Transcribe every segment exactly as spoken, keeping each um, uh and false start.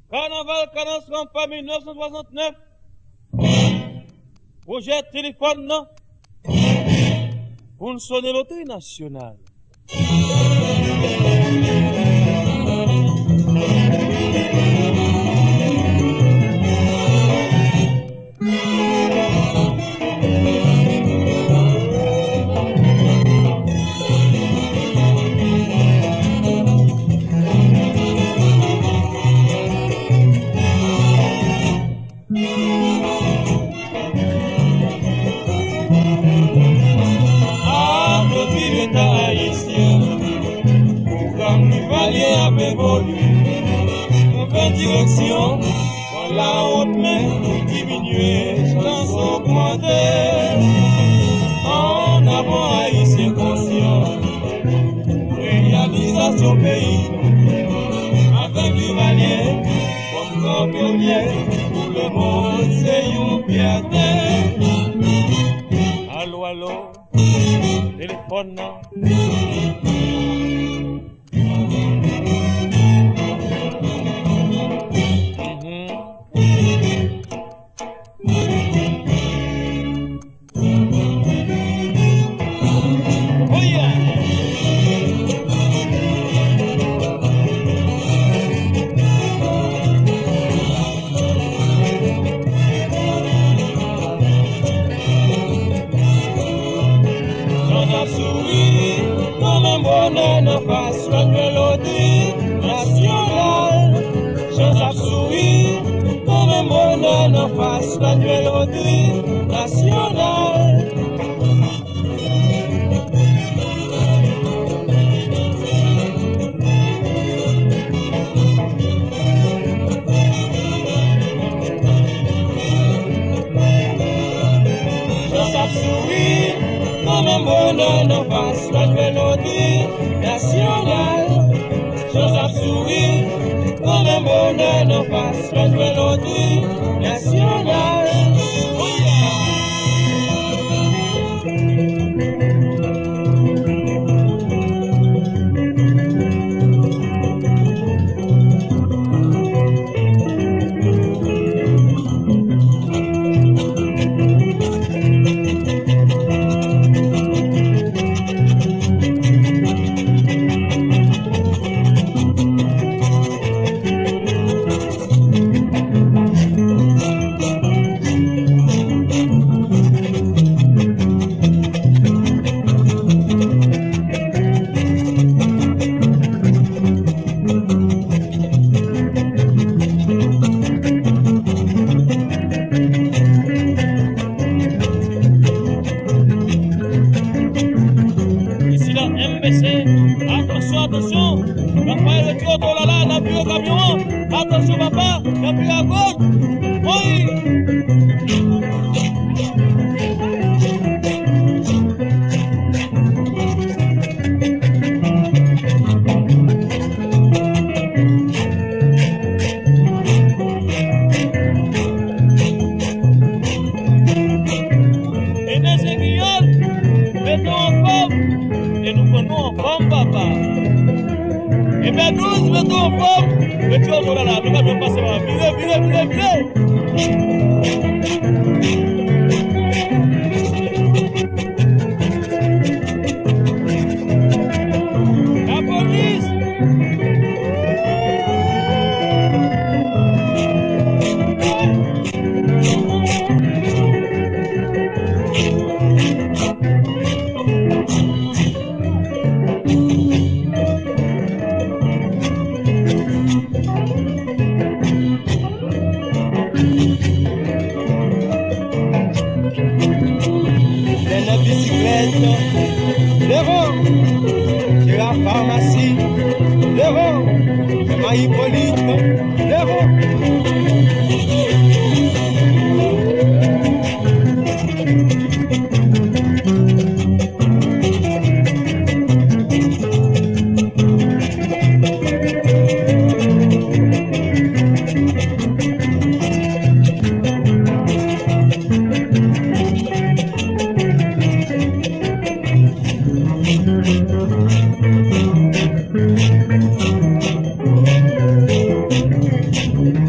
Carnaval quarante pas mille neuf cent soixante-neuf. Projet téléphone, non? Pour nous sonner loterie nationale. Direction, dans la haute main, diminuer, chance augmenter. En avant, haïtien conscient, réalisation pays, avec Duvalier, comme Campionnier, pour le monde, c'est une fierté. Allô, allô, téléphone, non? La mélodie nationale. Joseph sourit comme un bonheur en face la mélodie nationale. Joseph sourit comme un bonheur en face la mélodie nationale. Attention, attention, Raphaël le Tio, oh là là, n'a plus le camion. Attention papa, n'a plus la gauche. Oui. Et dans ces guilloles, mettons en forme. Et nous prenons en forme, papa. Et bien, nous mettons en forme. Le Tio, oh là là, le camion passe par là. Virez, virez, virez, virez. L'euro, c'est la pharmacie. L'euro, c'est ma Hippolyte. L'euro. Thank you.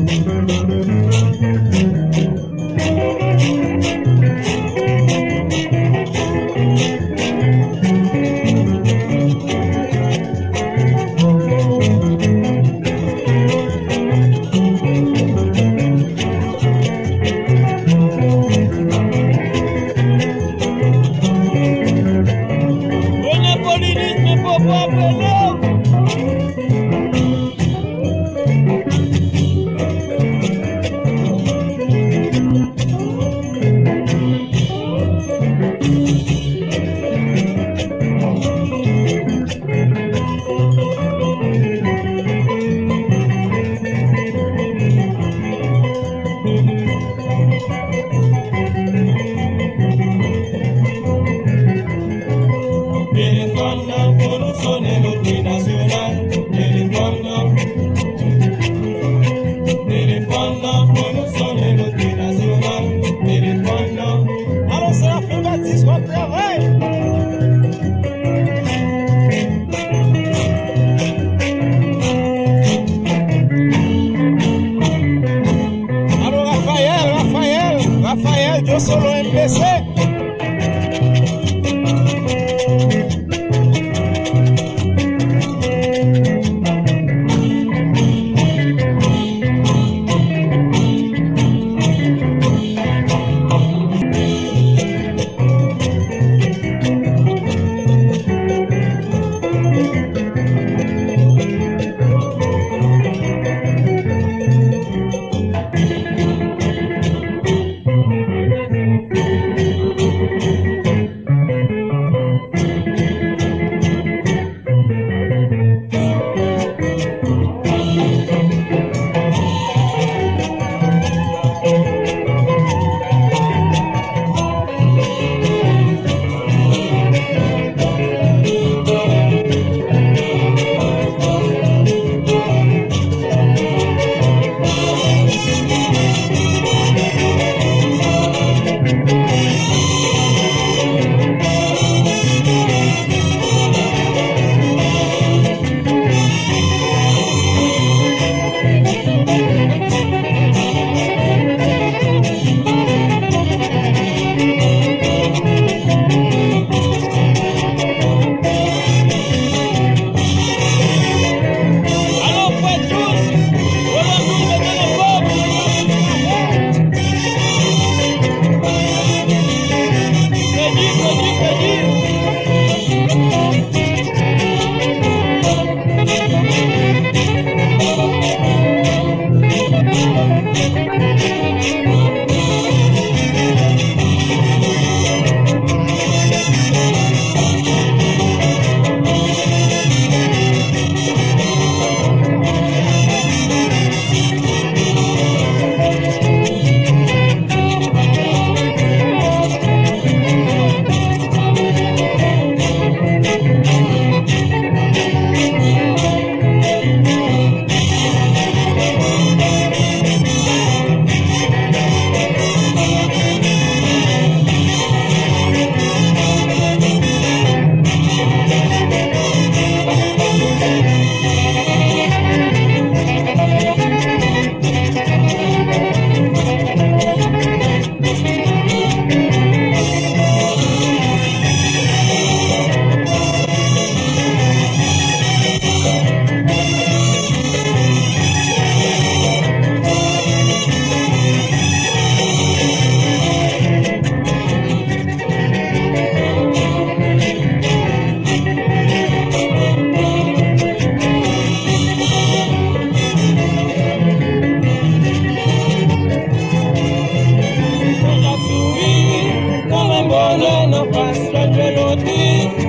en face la mélodie